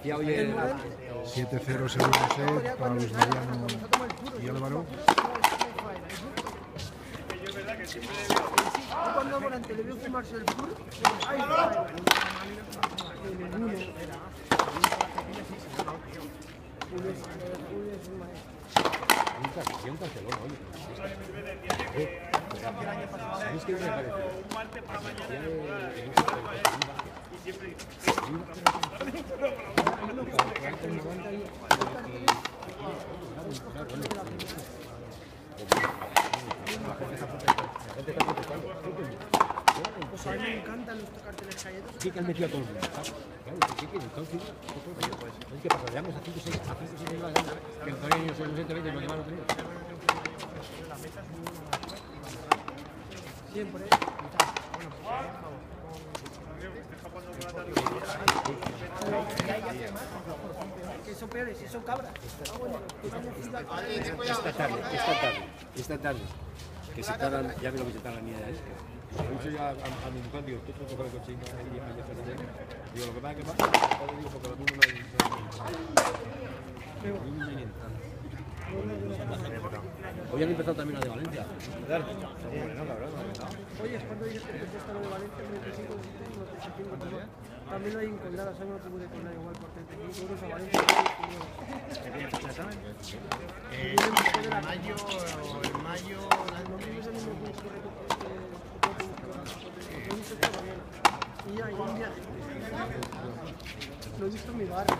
Ya oye, 7-0 segundo set para los Mariano y Álvaro. Cuando volante le veo fumarse el puro, ¡ay! un cancelón, oye. ¿Sabéis qué me parece? Un martes para mañana. Y siempre pues a mí me encantan los carteles calletos. Sí que han metido a todo el mundo. Claro, sí que entonces, ¿qué pasa? Veamos a 5 6 que el torneo no se lo siente 20 y los demás no tenemos. Siempre. Que son peores, si son cabras. Esta tarde, que se tardan, ya veo que se tardan ni idea esto. Yo soy a mi mujer, digo, tú coges el coche y digo, lo que pasa es que pasa, digo, porque lo mismo no hay. Hoy han empezado también la de Valencia. Oye, cuando dices que empieza lo de Valencia, el 25 de también lo hay en Colada, ¿sabes? No te pude colar igual por 35 euros a Valencia. En mayo, y hay un viaje. Lo he visto en mi barrio.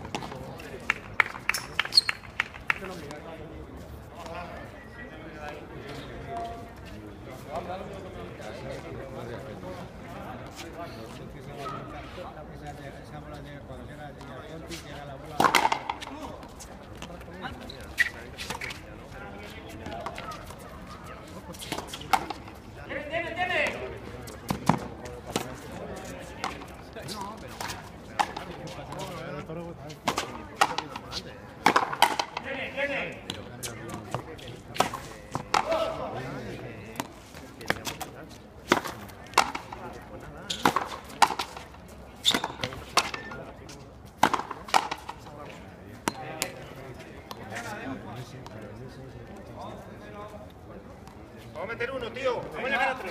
Vamos a meter uno, tío. Vamos a llegar a otro.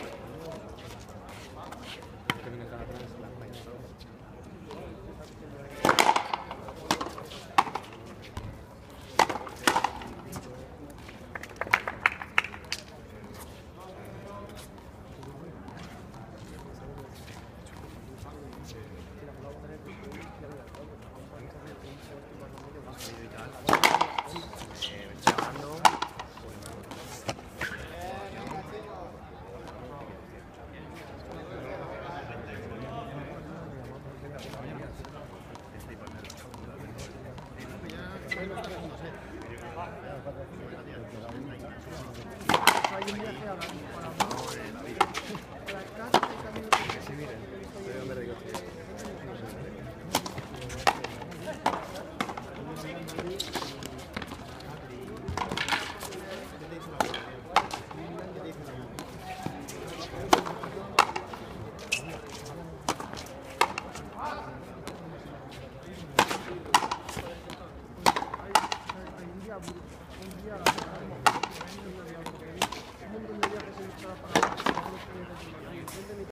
Hay un viaje ahora.